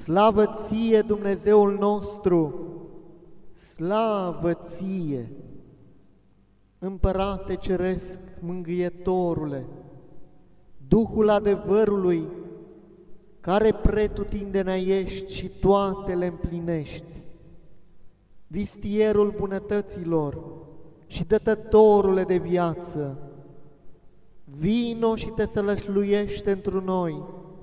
Slavă ție, Dumnezeul nostru, slavă ție! Împărate Ceresc, Mângâietorule, Duhul adevărului, care pretutindenea ești și toate le împlinești, vistierul bunătăților și dătătorule de viață, vino și te sălășluiește întru noi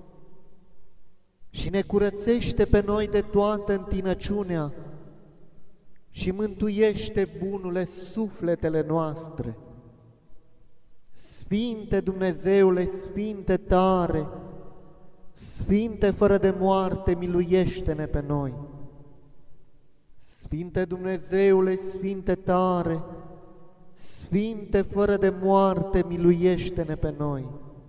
și ne curățește pe noi de toată întinăciunea și mântuiește, bunule, sufletele noastre. Sfinte Dumnezeule, Sfinte tare, Sfinte fără de moarte, miluiește-ne pe noi. Sfinte Dumnezeule, Sfinte tare, Sfinte fără de moarte, miluiește-ne pe noi.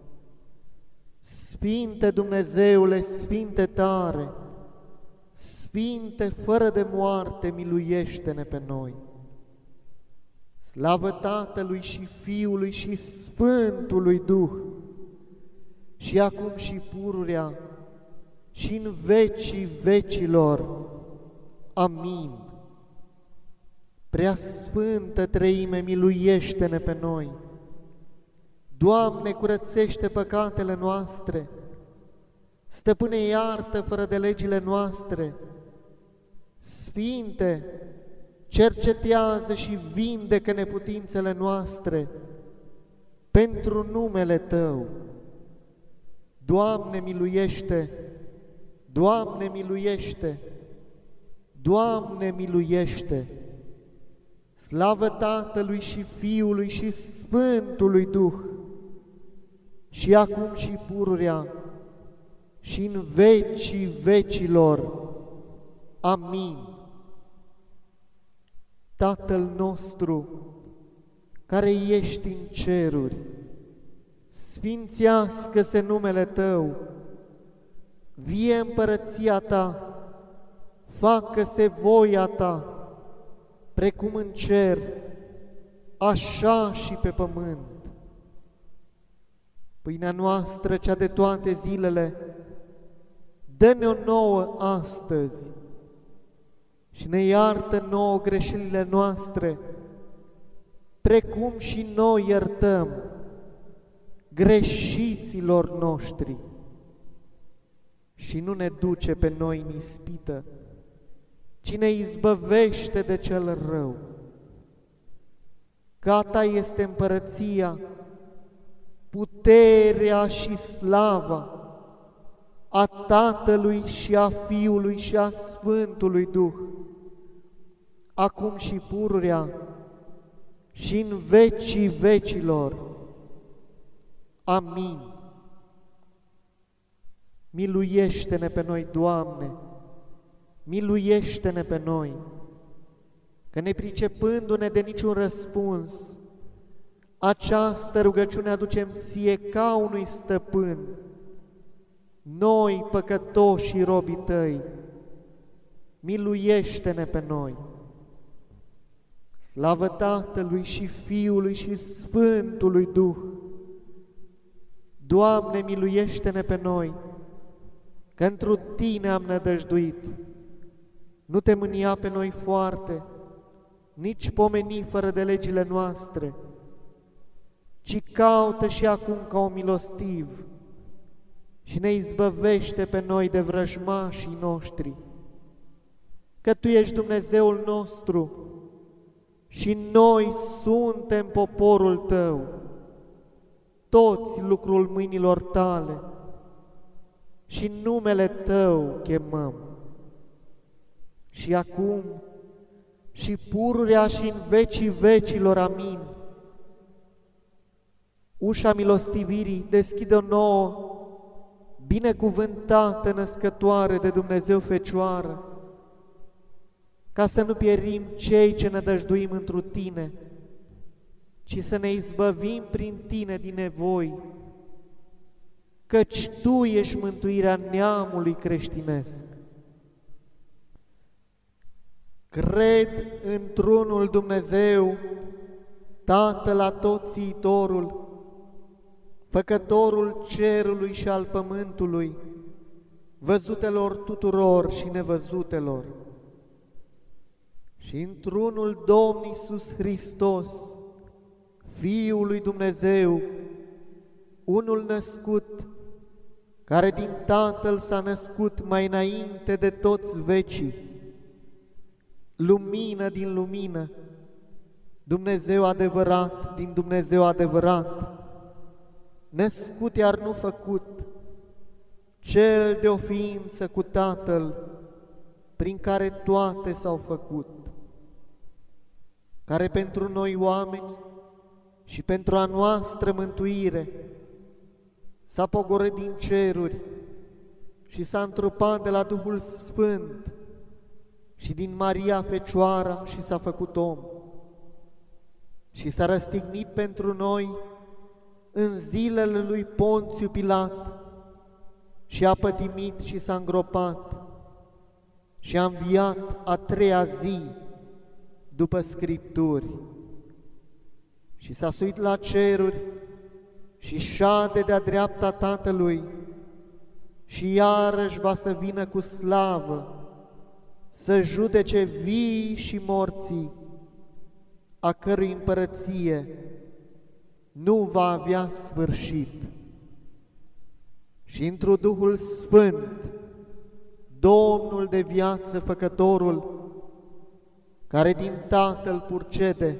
Sfinte Dumnezeule, Sfinte tare, Sfinte fără de moarte, miluiește-ne pe noi. Slavă Tatălui și Fiului și Sfântului Duh, și acum și pururea și în vecii vecilor. Amin. Prea Sfântă Treime, miluiește-ne pe noi. Doamne, curățește păcatele noastre. Stăpâne, iartă fără de legile noastre. Sfinte, cercetează și vindecă neputințele noastre pentru numele Tău. Doamne, miluiește! Doamne, miluiește! Doamne, miluiește! Slavă Tatălui și Fiului și Sfântului Duh, și acum și pururea și în vecii vecilor. Amin. Tatăl nostru, care ești în ceruri, sfințească-se numele Tău, vie împărăția Ta, facă-se voia Ta, precum în cer, așa și pe pământ. Pâinea noastră, cea de toate zilele, dă-ne-o nouă astăzi și ne iartă nouă greșelile noastre, precum și noi iertăm greșiților noștri. Și nu ne duce pe noi în ispită, ci ne izbăvește de cel rău. Că a Ta este împărăția, puterea și slava a Tatălui și a Fiului și a Sfântului Duh, acum și pururea și în vecii vecilor. Amin. Miluiește-ne pe noi, Doamne, miluiește-ne pe noi, că nepricepându-ne de niciun răspuns, această rugăciune aducem ție ca unui stăpân, noi, păcătoși robii Tăi, miluiește-ne pe noi. Slavă Tatălui și Fiului și Sfântului Duh! Doamne, miluiește-ne pe noi, că întru Tine am nădăjduit. Nu Te mânia pe noi foarte, nici pomeni fără de legile noastre, ci caută și acum ca un milostiv și ne izbăvește pe noi de vrăjmașii noștri, că Tu ești Dumnezeul nostru și noi suntem poporul Tău, toți lucrul mâinilor Tale, și în numele Tău chemăm. Și acum și pururea și în vecii vecilor. Amin. Ușa milostivirii deschide-o nouă, binecuvântată născătoare de Dumnezeu Fecioară, ca să nu pierim cei ce nădăjduim întru Tine, ci să ne izbăvim prin Tine din nevoi, căci Tu ești mântuirea neamului creștinesc. Cred într-unul Dumnezeu, Tatăl Atotțiitorul, Făcătorul cerului și al pământului, văzutelor tuturor și nevăzutelor, și într-unul Domn Iisus Hristos, Fiul lui Dumnezeu, unul născut, care din Tatăl s-a născut mai înainte de toți vecii, lumină din lumină, Dumnezeu adevărat din Dumnezeu adevărat, născut iar nu făcut, Cel de o ființă cu Tatăl, prin care toate s-au făcut, care pentru noi oameni și pentru a noastră mântuire s-a pogorât din ceruri și s-a întrupat de la Duhul Sfânt și din Maria Fecioara și s-a făcut om și s-a răstignit pentru noi în zilele lui Ponțiu Pilat și a pătimit și s-a îngropat și a înviat a treia zi după Scripturi și s-a suit la ceruri și șade de-a dreapta Tatălui și iarăși va să vină cu slavă să judece vii și morții, a cărui împărăție nu va avea sfârșit. Și întru Duhul Sfânt, Domnul de viață Făcătorul, care din Tatăl purcede,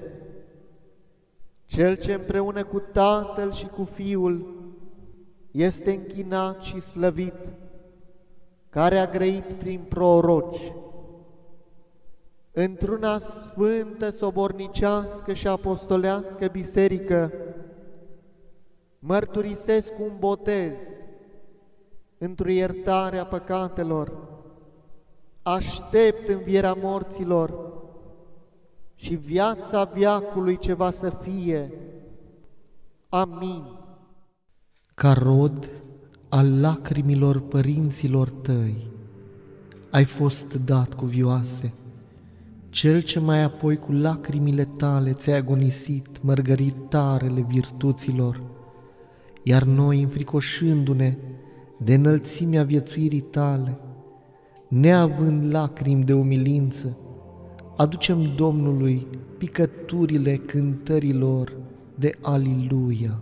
Cel ce împreună cu Tatăl și cu Fiul este închinat și slăvit, care a grăit prin proroci, într-una sfântă, sobornicească și apostolească biserică, mărturisesc un botez într-o iertare a păcatelor, aștept învierea morților și viața veacului ce va să fie. Amin. Ca rod al lacrimilor părinților tăi, ai fost dat cuvioase, Cel ce mai apoi cu lacrimile tale ți-ai agonisit mărgăritarele virtuților, iar noi, înfricoșându-ne de înălțimea viețuirii tale, neavând lacrimi de umilință, aducem Domnului picăturile cântărilor de Aliluia.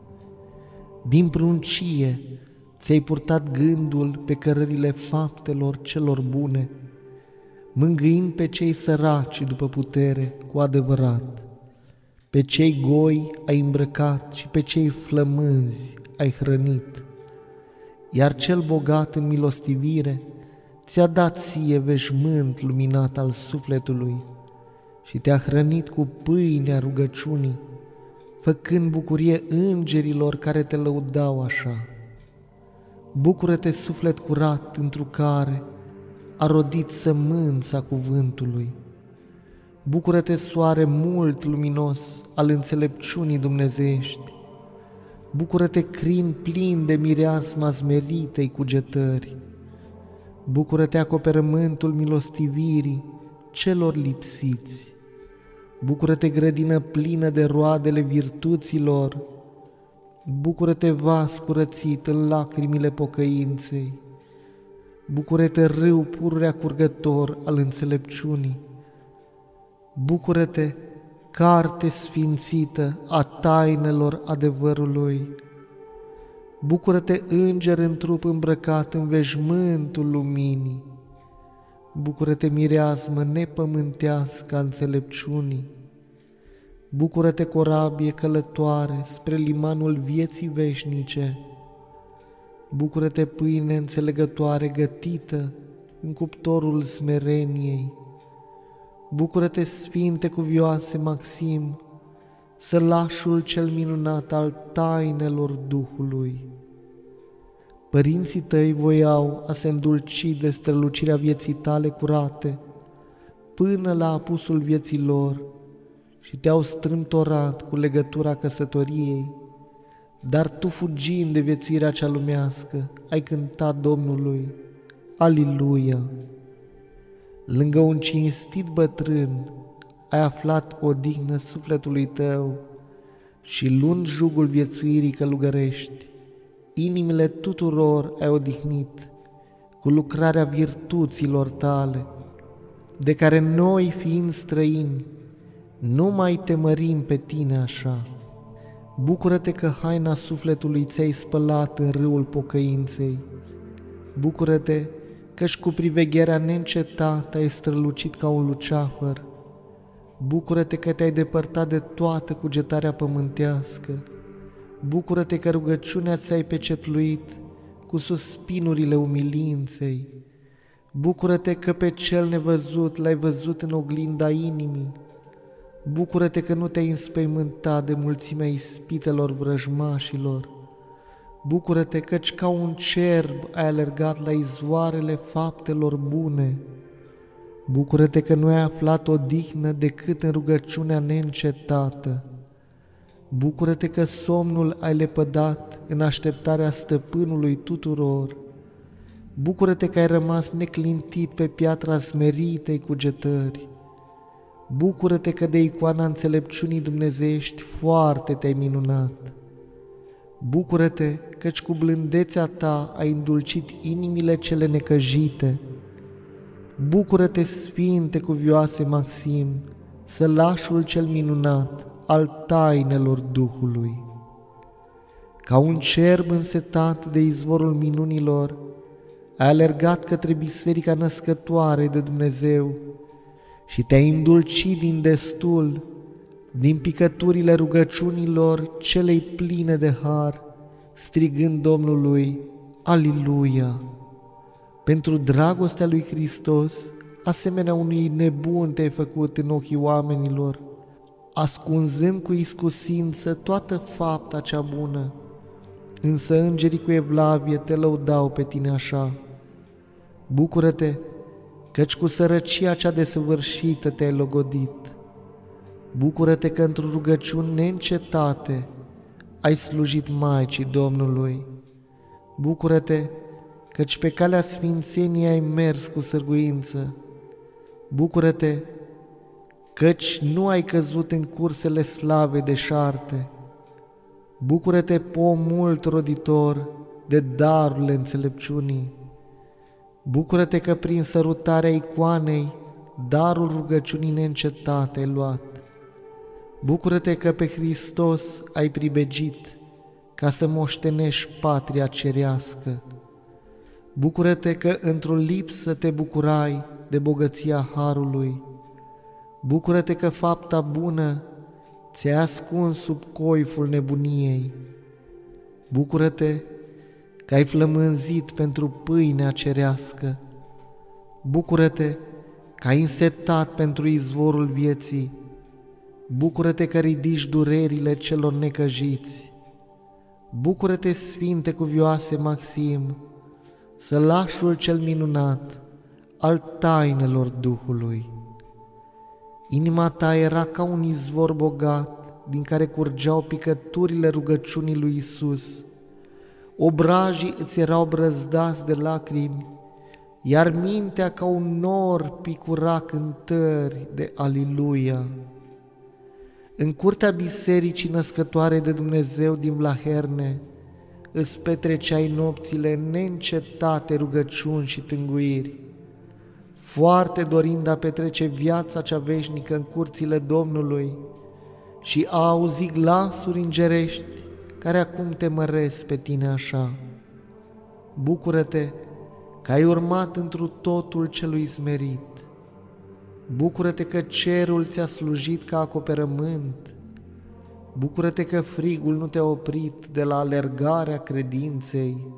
Din pruncie ți-ai purtat gândul pe cărările faptelor celor bune, mângâind pe cei săraci după putere cu adevărat. Pe cei goi ai îmbrăcat și pe cei flămânzi ai hrănit, iar cel bogat în milostivire ți-a dat ție veșmânt luminat al sufletului și te-a hrănit cu pâinea rugăciunii, făcând bucurie îngerilor care te lăudau așa. Bucură-te, suflet curat, întru care a rodit sămânța cuvântului. Bucură-te, soare mult luminos al înțelepciunii dumnezeiești. Bucură-te, crin plin de mireasma smeritei cugetări. Bucură-te, acoperământul milostivirii celor lipsiți. Bucură-te, grădină plină de roadele virtuților. Bucură-te, vas curățit în lacrimile pocăinței. Bucură-te, râu pururea curgător al înțelepciunii. Bucură-te, carte sfințită a tainelor adevărului. Bucură-te, înger în trup îmbrăcat în veșmântul luminii. Bucură-te, mireasmă nepământească a înțelepciunii. Bucură-te, corabie călătoare spre limanul vieții veșnice. Bucură-te, pâine înțelegătoare gătită în cuptorul smereniei. Bucură-te, sfinte cuvioase Maxim, sălașul cel minunat al tainelor Duhului. Părinții tăi voiau a se îndulci de strălucirea vieții tale curate până la apusul vieții lor și te-au strâmtorat cu legătura căsătoriei, dar tu, fugind de viețuirea cea lumească, ai cântat Domnului Aliluia. Lângă un cinstit bătrân ai aflat odihnă sufletului tău și, luând jugul viețuirii călugărești, inimile tuturor ai odihnit cu lucrarea virtuților tale, de care noi, fiind străini, nu mai te mărim pe tine așa. Bucură-te că haina sufletului ți-ai spălat în râul pocăinței. Bucură-te că-și cu privegherea neîncetată ai strălucit ca un luceafăr. Bucură-te că te-ai depărtat de toată cugetarea pământească. Bucură-te că rugăciunea ți-ai pecetluit cu suspinurile umilinței. Bucură-te că pe cel nevăzut l-ai văzut în oglinda inimii. Bucură-te că nu te-ai înspăimântat de mulțimea ispitelor vrăjmașilor. Bucură-te căci ca un cerb ai alergat la izvoarele faptelor bune. Bucură-te că nu ai aflat odihnă decât în rugăciunea neîncetată. Bucură-te că somnul ai lepădat în așteptarea stăpânului tuturor. Bucură-te că ai rămas neclintit pe piatra smeritei cugetări. Bucură-te că de icoana înțelepciunii dumnezeiești foarte te-ai minunat. Bucură-te căci cu blândețea ta ai îndulcit inimile cele necăjite. Bucură-te, Sfinte cuvioase Maxim, sălașul cel minunat al tainelor Duhului. Ca un cerb însetat de izvorul minunilor, ai alergat către biserica născătoare de Dumnezeu și te-ai îndulcit din destul, din picăturile rugăciunilor celei pline de har, strigând Domnului, Aliluia! Pentru dragostea lui Hristos, asemenea unui nebun te-ai făcut în ochii oamenilor, ascunzând cu iscusință toată fapta cea bună, însă îngerii cu evlavie te lăudau pe tine așa. Bucură-te, căci cu sărăcia cea desăvârșită te-ai logodit. Bucură-te că într-o rugăciuni neîncetate ai slujit Maicii Domnului. Bucură-te, căci pe calea sfințeniei ai mers cu sârguință. Bucură-te, căci nu ai căzut în cursele slavei deșarte. Bucură-te, pom mult roditor de darurile înțelepciunii. Bucură-te că prin sărutarea icoanei darul rugăciunii neîncetate ai luat. Bucură-te că pe Hristos ai pribegit ca să moștenești patria cerească. Bucură-te că într-o lipsă te bucurai de bogăția harului. Bucură-te că fapta bună ți-ai ascuns sub coiful nebuniei. Bucură-te că ai flămânzit pentru pâinea cerească. Bucură-te că ai însetat pentru izvorul vieții. Bucură-te că ridici durerile celor necăjiți. Bucură-te, Sfinte cuvioase Maxim, sălașul cel minunat al tainelor Duhului. Inima ta era ca un izvor bogat din care curgeau picăturile rugăciunii lui Isus. Obrajii îți erau brăzdați de lacrimi, iar mintea ca un nor picura cântări de Aliluia. În curtea bisericii născătoare de Dumnezeu din Blaherne îți petreceai nopțile neîncetate rugăciuni și tânguiri, foarte dorind a petrece viața cea veșnică în curțile Domnului și a auzi glasuri îngerești care acum te măresc pe tine așa. Bucură-te că ai urmat întru totul celui smerit. Bucură-te că cerul ți-a slujit ca acoperământ. Bucură-te că frigul nu te-a oprit de la alergarea credinței.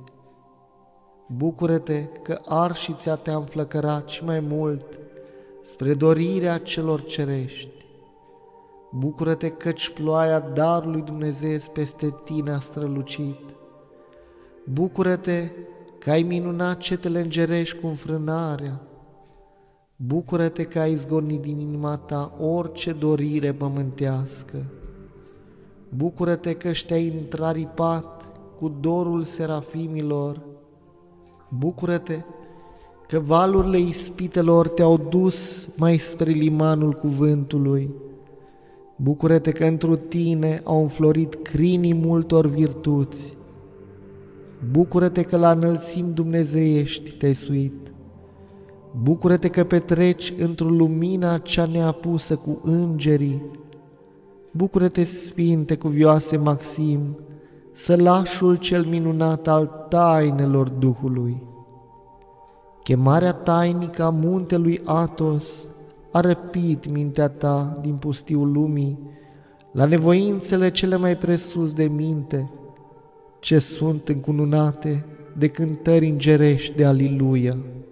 Bucură-te că arșița te-a înflăcărat și mai mult spre dorirea celor cerești. Bucură-te căci ploaia darului Dumnezeu peste tine a strălucit. Bucură-te că ai minunat cetele îngerești cu înfrânarea. Bucură-te că ai izgonit din inima ta orice dorire pământească. Bucură-te că te-ai întraripat cu dorul serafimilor. Bucură-te că valurile ispitelor te-au dus mai spre limanul cuvântului. Bucură-te că întru tine au înflorit crinii multor virtuți. Bucură-te că la înălțimi dumnezeiești te-ai suit. Bucură-te că petreci într-o lumina cea neapusă cu îngerii. Bucură-te, Sfinte cuvioase Maxim, sălașul cel minunat al tainelor Duhului. Chemarea tainică a muntelui Athos a răpit mintea ta din pustiul lumii la nevoințele cele mai presus de minte, ce sunt încununate de cântări îngerești de aliluia.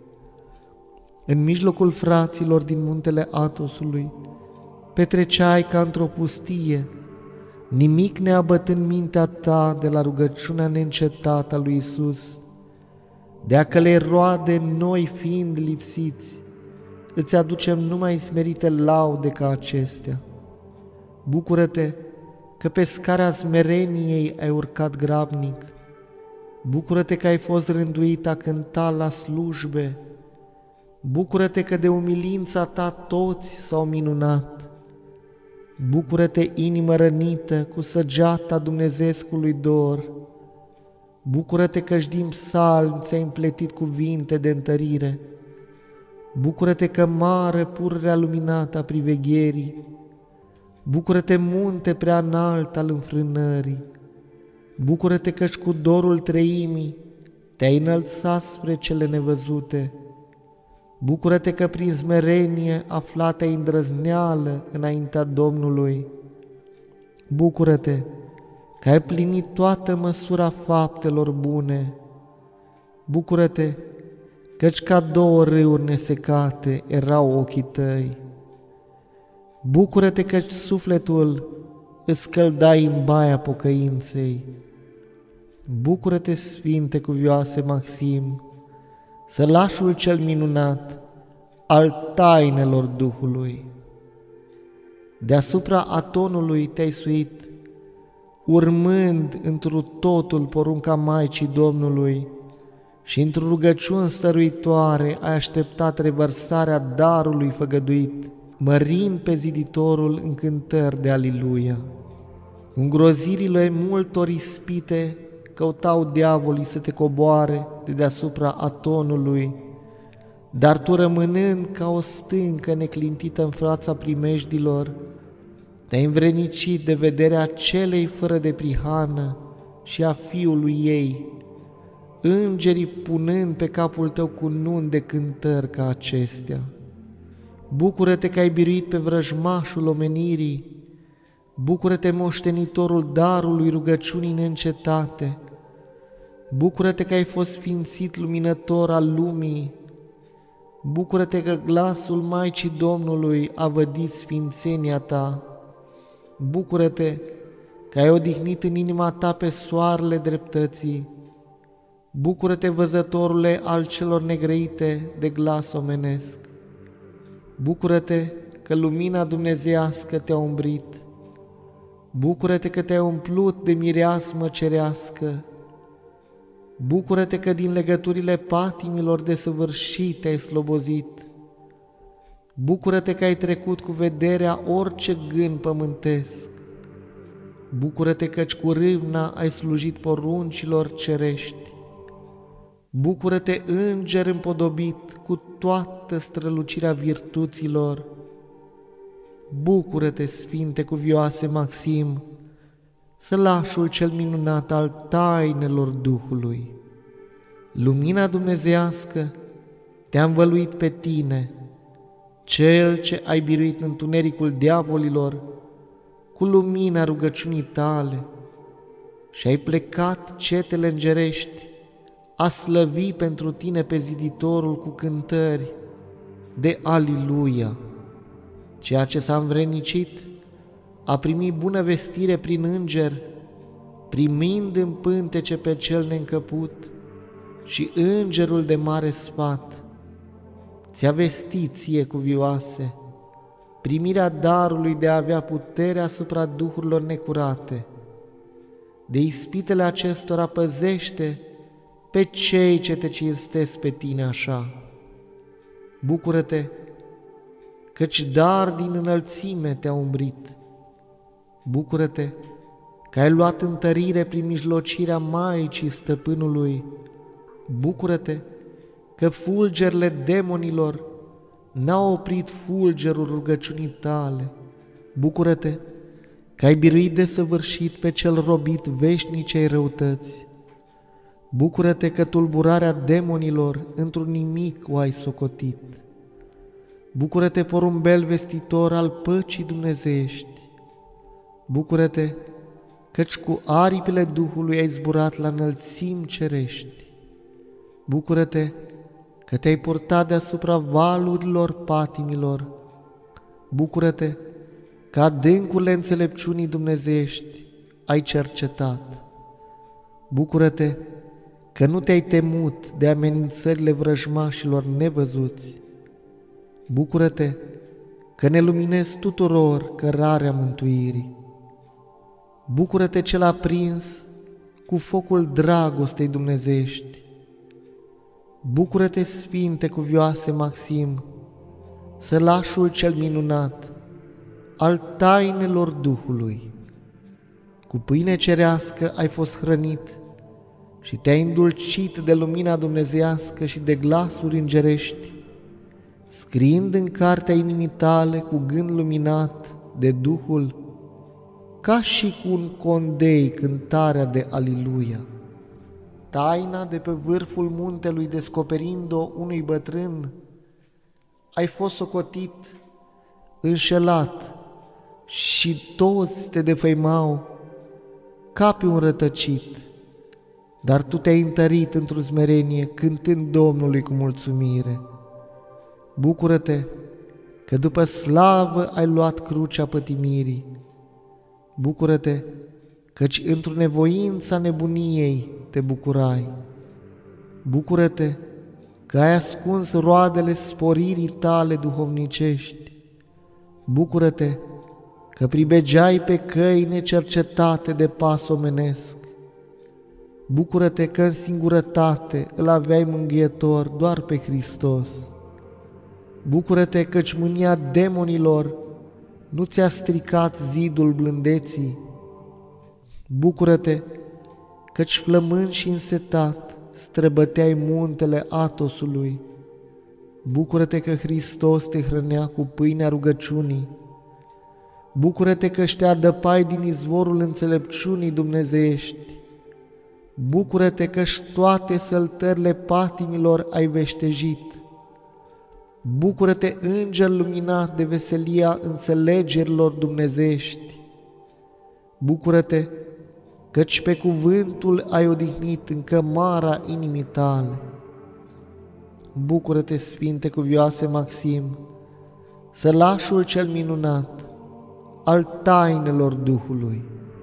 În mijlocul fraților din muntele Athosului petreceai ca într-o pustie, nimic neabătând mintea ta de la rugăciunea neîncetată a lui Iisus, de a călei roade noi fiind lipsiți, îți aducem numai smerite laude ca acestea. Bucură-te că pe scara smereniei ai urcat grabnic. Bucură-te că ai fost rânduit a cânta la slujbe. Bucură-te că de umilința ta toți s-au minunat. Bucură-te, inimă rănită, cu săgeata dumnezeescului dor. Bucură-te că-și din psalm ți-ai împletit cuvinte de întărire. Bucură-te că mare pururea luminată a privegherii. Bucură-te, munte prea înalt al înfrânării. Bucură-te că-și cu dorul treimii te-ai înălțat spre cele nevăzute. Bucură-te că prin smerenie aflată-ai îndrăzneală înaintea Domnului. Bucură-te că ai plinit toată măsura faptelor bune. Bucură-te căci ca două râuri nesecate erau ochii tăi. Bucură-te căci sufletul îți scăldai în baia pocăinței. Bucură-te, Sfinte cuvioase Maxim, sălașul cel minunat al tainelor Duhului. Deasupra Atonului te-ai suit, urmând întru totul porunca Maicii Domnului și într-o rugăciune stăruitoare ai așteptat revărsarea darului făgăduit, mărind pe ziditorul în cântări de aliluia. Îngrozirile multor ispite căutau diavolii să te coboare de deasupra Atonului, dar tu, rămânând ca o stâncă neclintită în fața primejdilor, te-ai învrednicit de vederea celei fără de prihană și a fiului ei, îngerii punând pe capul tău cununi de cântări ca acestea. Bucură-te că ai biruit pe vrăjmașul omenirii, bucură-te, moștenitorul darului rugăciunii neîncetate, bucură-te că ai fost sfințit luminător al lumii, bucură-te că glasul Maicii Domnului a vădit sfințenia ta, bucură-te că ai odihnit în inima ta pe soarele dreptății, bucură-te, văzătorule al celor negrăite de glas omenesc, bucură-te că lumina dumnezeiască te-a umbrit, bucură-te că te-ai umplut de mireasmă cerească, bucură-te că din legăturile patimilor desăvârșite ai slobozit, bucură-te că ai trecut cu vederea orice gând pământesc, bucură-te căci cu râvna ai slujit poruncilor cerești, bucură-te, înger împodobit cu toată strălucirea virtuților, bucură-te, Sfinte cuvioase Maxim, sălașul cel minunat al tainelor Duhului. Lumina dumnezeiască te-a învăluit pe tine, cel ce ai biruit întunericul diavolilor, cu lumina rugăciunii tale și ai plecat cetele îngerești a slăvi pentru tine pe ziditorul cu cântări de aliluia. Ceea ce s-a învrednicit a primit bună vestire prin înger, primind în pântece pe cel neîncăput și îngerul de mare sfat. Ți-a vestit, ție cuvioase, primirea darului de a avea putere asupra duhurilor necurate. De ispitele acestora păzește pe cei ce te cinstesc pe tine așa. Bucură-te, căci dar din înălțime te-a umbrit. Bucură-te, că ai luat întărire prin mijlocirea Maicii Stăpânului. Bucură-te că fulgerile demonilor n-au oprit fulgerul rugăciunii tale. Bucură-te că ai biruit desăvârșit pe cel robit veșnicei răutăți. Bucură-te că tulburarea demonilor într-un nimic o ai socotit. Bucură-te, porumbel vestitor al păcii dumnezeiești. Bucură-te, căci cu aripile Duhului ai zburat la înălțimi cerești. Bucură-te că te-ai purtat deasupra valurilor patimilor. Bucură-te că adâncurile înțelepciunii dumnezeiești ai cercetat. Bucură-te că nu te-ai temut de amenințările vrăjmașilor nevăzuți. Bucură-te că ne luminezi tuturor cărarea mântuirii. Bucură-te cel aprins cu focul dragostei dumnezeiești. Bucură-te, Sfinte cuvioase Maxim, sălașul cel minunat al tainelor Duhului. Cu pâine cerească ai fost hrănit și te-ai îndulcit de lumina dumnezeiască și de glasuri îngerești, scriind în cartea inimii tale cu gând luminat de Duhul, ca și cu un condei cântarea de Aliluia. Taina de pe vârful muntelui descoperind-o unui bătrân, ai fost socotit, înșelat și toți te defăimau ca pe un rătăcit, dar tu te-ai întărit într-o smerenie cântând Domnului cu mulțumire. Bucură-te că după slavă ai luat crucea pătimirii. Bucură-te căci într-o nevoința nebuniei te bucurai. Bucură-te că ai ascuns roadele sporirii tale duhovnicești. Bucură-te că pribegeai pe căi necercetate de pas omenesc. Bucură-te că în singurătate îl aveai mângâietor doar pe Hristos. Bucură-te căci mânia demonilor nu ți-a stricat zidul blândeții. Bucură-te căci flămând și însetat străbăteai muntele Atosului. Bucură-te că Hristos te hrănea cu pâinea rugăciunii. Bucură-te că te adăpai din izvorul înțelepciunii dumnezeiești. Bucură-te că-și toate săltările patimilor ai veștejit. Bucură-te, înger luminat de veselia înțelegerilor dumnezeiești. Bucură-te, căci pe cuvântul ai odihnit în cămara inimii tale. Bucură-te, Sfinte cuvioase Maxim, sălașul cel minunat al tainelor Duhului.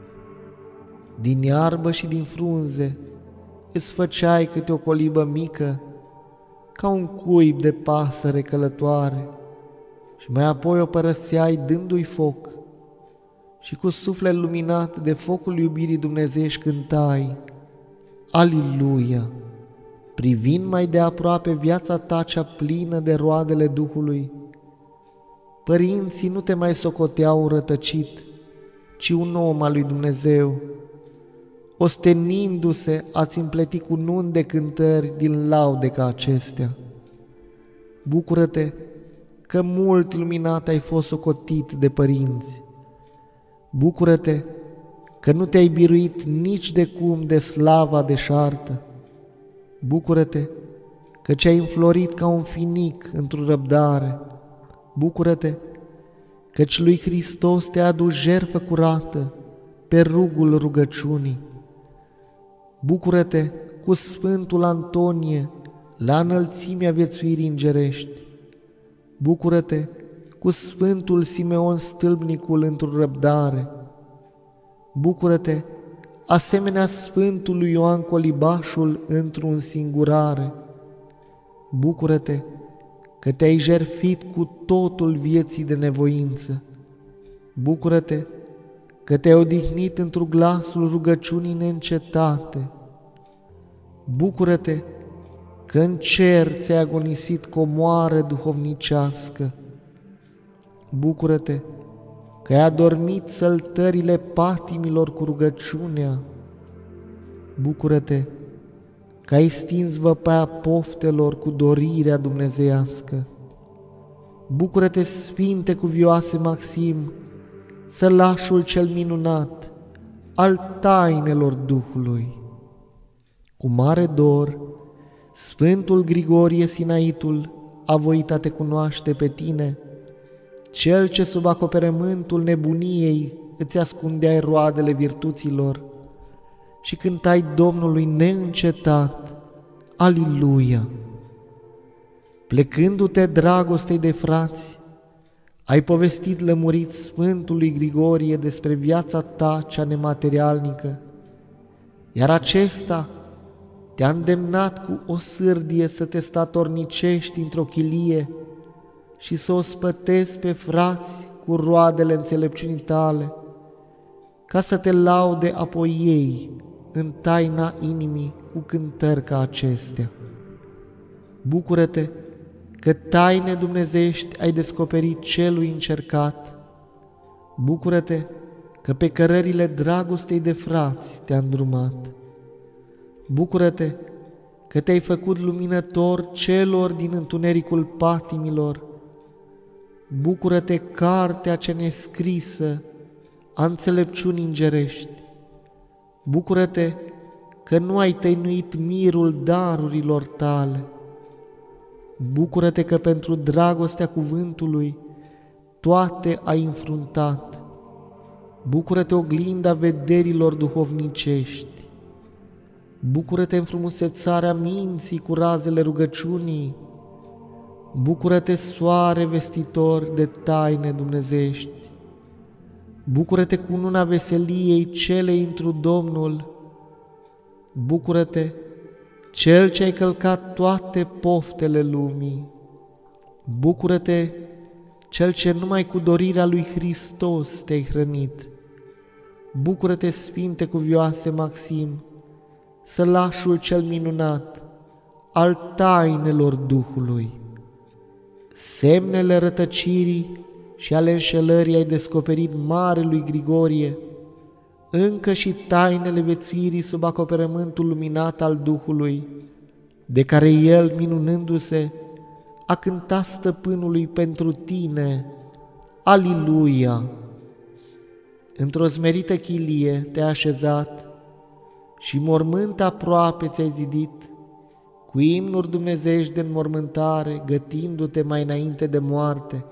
Din iarbă și din frunze îți făceai câte o colibă mică, ca un cuib de pasăre călătoare, și mai apoi o părăseai dându-i foc, și cu suflet luminat de focul iubirii dumnezeiești cântai Aliluia, privind mai de aproape viața ta cea plină de roadele Duhului. Părinții nu te mai socoteau rătăcit, ci un om al lui Dumnezeu. Ostenindu-se, ați împletit cu nuni de cântări din laude ca acestea. Bucură-te că mult luminat ai fost socotit de părinți. Bucură-te că nu te-ai biruit nici de cum de slava deșartă. Bucură-te că ce-ai înflorit ca un finic într-o răbdare. Bucură-te căci lui Hristos te-a adus jertfă curată pe rugul rugăciunii. Bucură-te cu Sfântul Antonie la înălțimea viețuirii îngerești. Bucură-te cu Sfântul Simeon Stâlpnicul într-o răbdare. Bucură-te asemenea Sfântului Ioan Colibașul într-o însingurare. Bucură-te că te-ai jertfit cu totul vieții de nevoință. Bucură-te că te-ai odihnit într-un glasul rugăciunii neîncetate. Bucură-te că în cer ți-ai agonisit comoară duhovnicească. Bucură-te că ai adormit săltările patimilor cu rugăciunea. Bucură-te că ai stins văpaia poftelor cu dorirea dumnezeiască. Bucură-te, Sfinte cuvioase Maxim, sălașul cel minunat al tainelor Duhului. Cu mare dor, Sfântul Grigorie Sinaitul a voit a te cunoaște pe tine, cel ce sub acoperământul nebuniei îți ascundeai roadele virtuților și cântai Domnului neîncetat, Aliluia! Plecându-te dragostei de frați, ai povestit lămurit Sfântului Grigorie despre viața ta cea nematerialnică, iar acesta te-a îndemnat cu o sârdie să te statornicești într-o chilie și să o spătezi pe frați cu roadele înțelepciunii tale, ca să te laude apoi ei în taina inimii cu cântări ca acestea. Bucură-te că taine dumnezeiești ai descoperit celui încercat. Bucură-te că pe cărările dragostei de frați te-a îndrumat. Bucură-te că te-ai făcut luminător celor din întunericul patimilor. Bucură-te, cartea cea nescrisă a înțelepciunii îngerești. Bucură-te că nu ai tăinuit mirul darurilor tale. Bucură-te că pentru dragostea cuvântului toate ai înfruntat. Bucură-te, oglinda vederilor duhovnicești. Bucură-te în frumusețarea minții cu razele rugăciunii. Bucură-te, soare vestitor de taine dumnezeiești. Bucură-te cu cununa veseliei celei întru Domnul. Bucură-te, cel ce ai călcat toate poftele lumii. Bucură-te, cel ce numai cu dorirea lui Hristos te-ai hrănit. Bucură-te, Sfinte cuvioase Maxim, sălașul cel minunat al tainelor Duhului. Semnele rătăcirii și ale înșelării ai descoperit marelui Grigorie, încă și tainele viețuirii sub acoperământul luminat al Duhului, de care el, minunându-se, a cântat stăpânului pentru tine, Aliluia! Într-o smerită chilie te-ai așezat și mormânt aproape ți-ai zidit, cu imnuri dumnezeiești de înmormântare, gătindu-te mai înainte de moarte.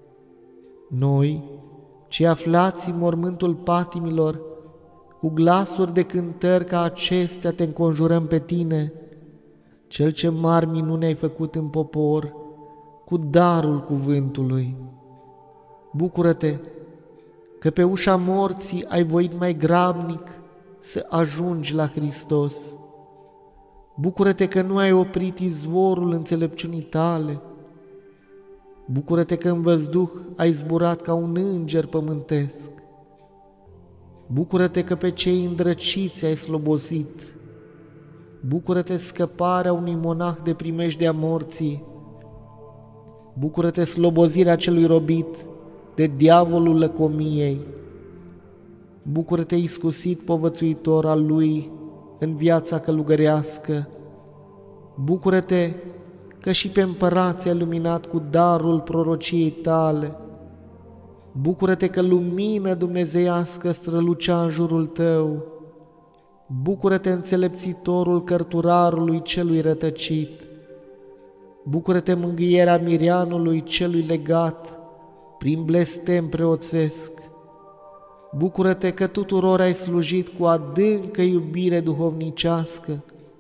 Noi, cei aflați în mormântul patimilor, cu glasuri de cântări ca acestea te înconjurăm pe tine, cel ce mari minuni ai făcut în popor, cu darul cuvântului. Bucură-te că pe ușa morții ai voit mai grabnic să ajungi la Hristos. Bucură-te că nu ai oprit izvorul înțelepciunii tale. Bucură-te că în văzduh ai zburat ca un înger pământesc. Bucură-te că pe cei îndrăciți ai slobozit. Bucură-te scăparea unui monah de primejdea morții. Bucură-te slobozirea celui robit de diavolul lăcomiei. Bucură-te, iscusit povățuitor al lui în viața călugărească. Bucură-te că și pe împărați ai luminat cu darul prorociei tale. Bucură-te că lumină dumnezeiască strălucea în jurul tău. Bucură-te, înțelepțitorul cărturarului celui rătăcit. Bucură-te, mângâierea mireanului celui legat prin blestem preoțesc. Bucură-te că tuturor ai slujit cu adâncă iubire duhovnicească.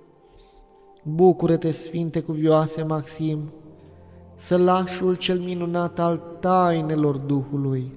Bucură-te, Sfinte cuvioase Maxim, sălașul cel minunat al tainelor Duhului.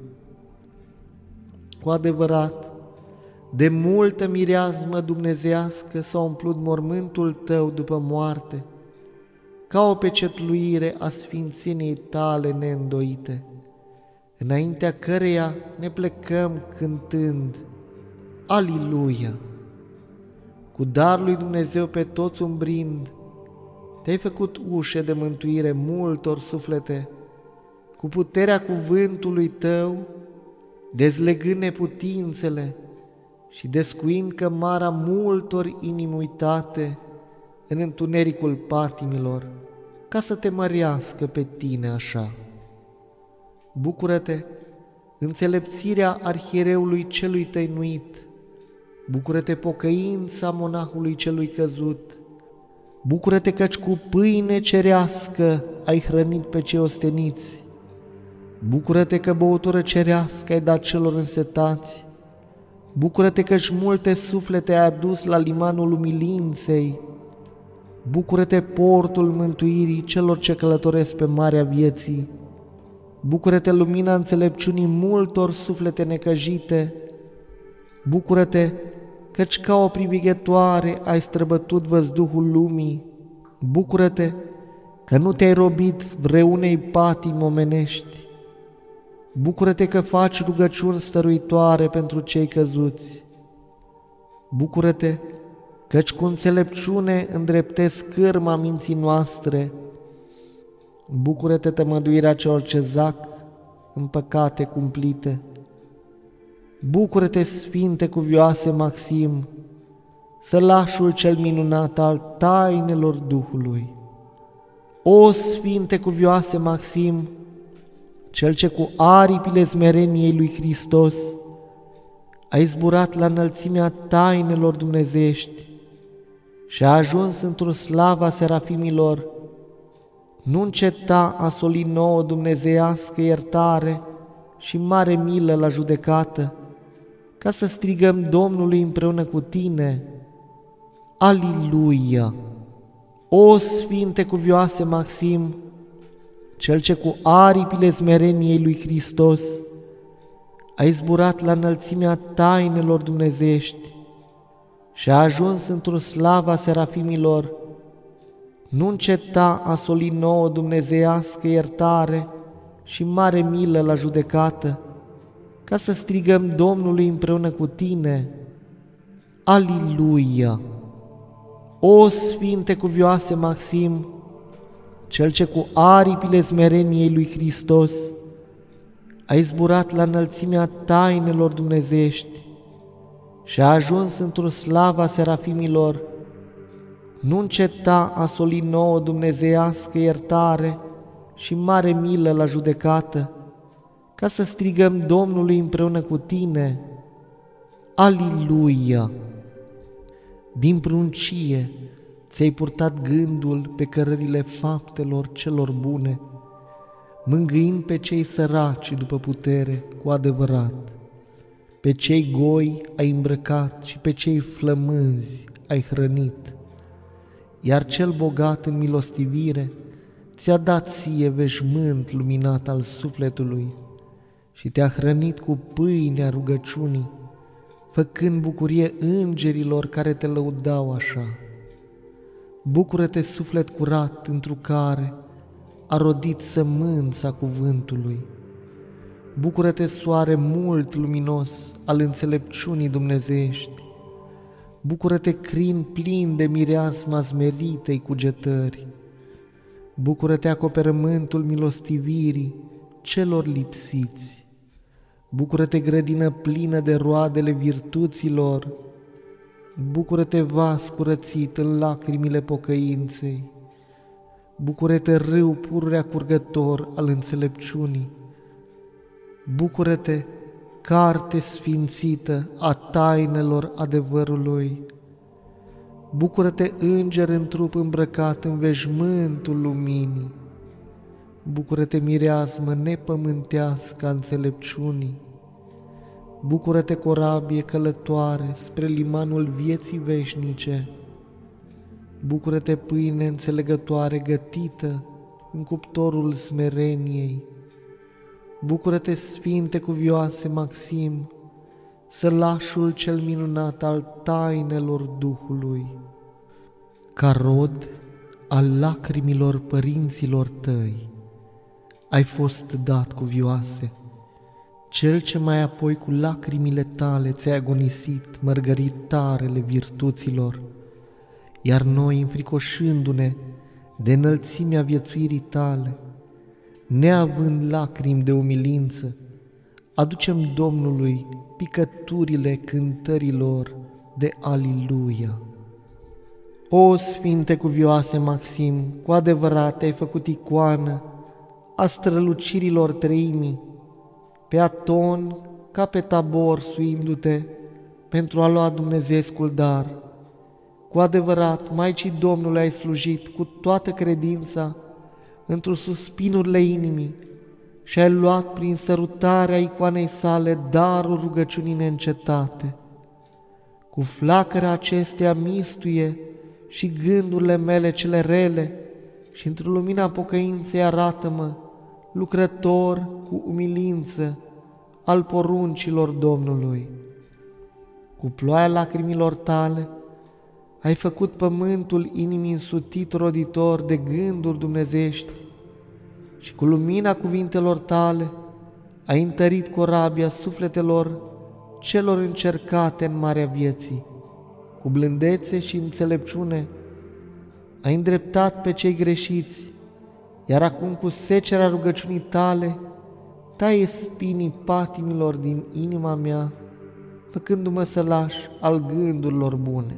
Cu adevărat, de multă mireasmă dumnezeiască s-a umplut mormântul tău după moarte, ca o pecetluire a sfințeniei tale neîndoite, înaintea căreia ne plecăm cântând Aliluia! Cu darul lui Dumnezeu pe toți umbrind, te-ai făcut ușe de mântuire multor suflete, cu puterea cuvântului tău dezlegând neputințele și descuind cămara multor inimi uitate în întunericul patimilor, ca să te mărească pe tine așa. Bucură-te, înțelepțirea arhiereului celui tăinuit, bucură-te, pocăința monahului celui căzut, bucură-te căci cu pâine cerească ai hrănit pe cei osteniți, bucură-te că băutură cerească ai dat celor însetați, bucură-te căci multe suflete ai adus la limanul umilinței, bucură-te, portul mântuirii celor ce călătoresc pe marea vieții, bucură-te, lumina înțelepciunii multor suflete necăjite, bucură-te, căci ca o privighetoare ai străbătut văzduhul lumii, bucură-te că nu te-ai robit vreunei patimi omenești, bucură-te că faci rugăciuni stăruitoare pentru cei căzuți, bucură-te căci cu înțelepciune îndreptezi cârma minții noastre, bucură-te, tămăduirea celor ce zac în păcate cumplite, bucură-te, Sfinte cuvioase Maxim, sălașul cel minunat al tainelor Duhului. O Sfinte cuvioase Maxim, cel ce cu aripile smereniei lui Hristos ai zburat la înălțimea tainelor dumnezeiești și a ajuns într-o slava serafimilor, nu înceta a soli nouă dumnezeiască iertare și mare milă la judecată, ca să strigăm Domnului împreună cu tine, Aliluia! O Sfinte cuvioase Maxim, cel ce cu aripile smereniei lui Hristos ai zburat la înălțimea tainelor dumnezeiești și a ajuns într-o slava serafimilor, nu înceta a soli nouă dumnezeiască iertare și mare milă la judecată, ca să strigăm Domnului împreună cu tine, Aliluia! O Sfinte cuvioase Maxim, cel ce cu aripile smereniei lui Hristos ai zburat la înălțimea tainelor dumnezeiești și a ajuns într-o slava serafimilor, nu înceta a soli nouă dumnezeiască iertare și mare milă la judecată, ca să strigăm Domnului împreună cu tine, Aliluia! Din pruncie ți-ai purtat gândul pe cărările faptelor celor bune, mângâind pe cei săraci după putere cu adevărat. Pe cei goi ai îmbrăcat și pe cei flămânzi ai hrănit, iar cel bogat în milostivire ți-a dat ție veșmânt luminat al sufletului și te-a hrănit cu pâinea rugăciunii, făcând bucurie îngerilor care te lăudau așa. Bucură-te, suflet curat, întru care a rodit sămânța cuvântului. Bucură-te, soare mult luminos al înțelepciunii dumnezeiești. Bucură-te, crin plin de mireasma smeritei cugetări. Bucură-te, acoperământul milostivirii celor lipsiți. Bucură-te, grădină plină de roadele virtuților. Bucură-te, vas curățit în lacrimile pocăinței. Bucură-te, râu pururea curgător al înțelepciunii. Bucură-te, carte sfințită a tainelor adevărului. Bucură-te, înger în trup îmbrăcat în veșmântul luminii. Bucură-te, mireasmă nepământească a înțelepciunii. Bucură-te, corabie călătoare spre limanul vieții veșnice. Bucură-te, pâine înțelegătoare gătită în cuptorul smereniei. Bucură-te, Sfinte cuvioase Maxim, sălașul cel minunat al tainelor Duhului. Ca rod al lacrimilor părinților tăi ai fost dat, cuvioase, cel ce mai apoi cu lacrimile tale ți-ai agonisit mărgăritarele virtuților, iar noi, înfricoșându-ne de înălțimea viețuirii tale, neavând lacrimi de umilință, aducem Domnului picăturile cântărilor de Aliluia. O Sfinte cuvioase Maxim, cu adevărat te-ai făcut icoană a strălucirilor treimii, pe Aton ca pe Tabor suindu-te pentru a lua dumnezeescul dar. Cu adevărat, Maicii Domnului ai slujit cu toată credința într-o suspinurile inimii și ai luat prin sărutarea icoanei sale darul rugăciunii neîncetate. Cu flacăra acesteia mistuie și gândurile mele cele rele și într-o lumina pocăinței arată-mă, lucrător cu umilință al poruncilor Domnului. Cu ploaia lacrimilor tale ai făcut pământul inimii însutit roditor de gânduri dumnezeiești și cu lumina cuvintelor tale ai întărit corabia sufletelor celor încercate în marea vieții. Cu blândețe și înțelepciune ai îndreptat pe cei greșiți, iar acum cu secerea rugăciunii tale taie spinii patimilor din inima mea, făcându-mă sălaș al gândurilor bune.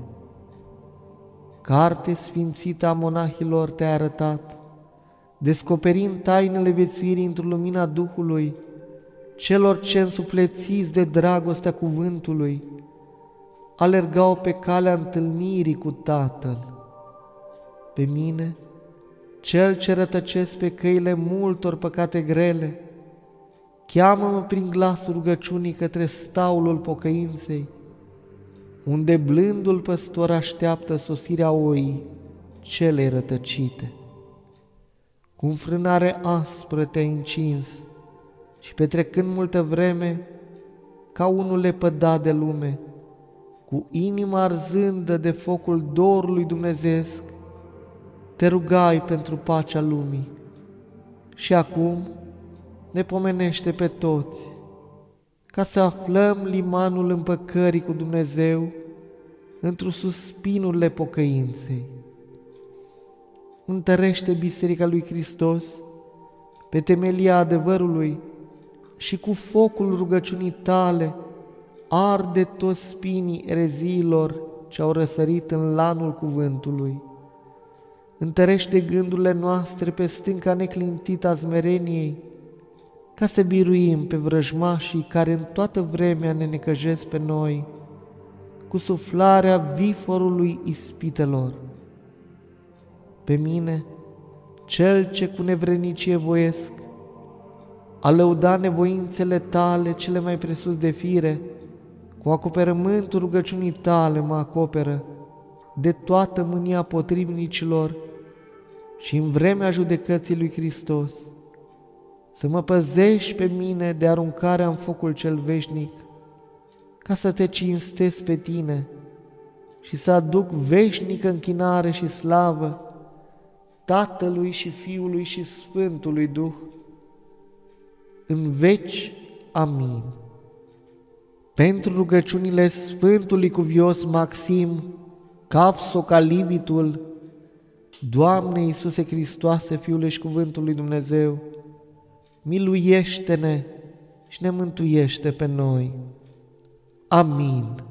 Carte sfințită a monahilor te-ai arătat, descoperind tainele viețuirii într-o lumina Duhului, celor ce însuflețiți de dragostea cuvântului, alergau pe calea întâlnirii cu Tatăl. Pe mine, cel ce rătăcesc pe căile multor păcate grele, cheamă-mă prin glasul rugăciunii către staulul pocăinței, unde blândul păstor așteaptă sosirea oii celei rătăcite. Cu înfrânare aspră te-ai încins și petrecând multă vreme, ca unul lepădat de lume, cu inima arzândă de focul dorului dumnezeesc, te rugai pentru pacea lumii. Și acum ne pomenește pe toți, ca să aflăm limanul împăcării cu Dumnezeu într-o suspinurile pocăinței. Întărește Biserica lui Hristos pe temelia adevărului și cu focul rugăciunii tale arde toți spinii ereziilor ce au răsărit în lanul cuvântului. Întărește gândurile noastre pe stânca neclintită a smereniei, ca să biruim pe vrăjmașii care în toată vremea ne necăjesc pe noi, cu suflarea viforului ispitelor. Pe mine, cel ce cu nevrenicie voiesc, a lăuda nevoințele tale cele mai presus de fire, cu acoperământul rugăciunii tale mă acoperă de toată mânia potrivnicilor și în vremea judecății lui Hristos, să mă păzești pe mine de aruncarea în focul cel veșnic, ca să te cinstesc pe tine și să aduc veșnică închinare și slavă Tatălui și Fiului și Sfântului Duh, în veci. Amin. Pentru rugăciunile Sfântului Cuvios Maxim, Capsocalivitul, Doamne Iisuse Hristoase, Fiule și Cuvântul lui Dumnezeu, miluiește-ne și ne mântuiește pe noi. Amin.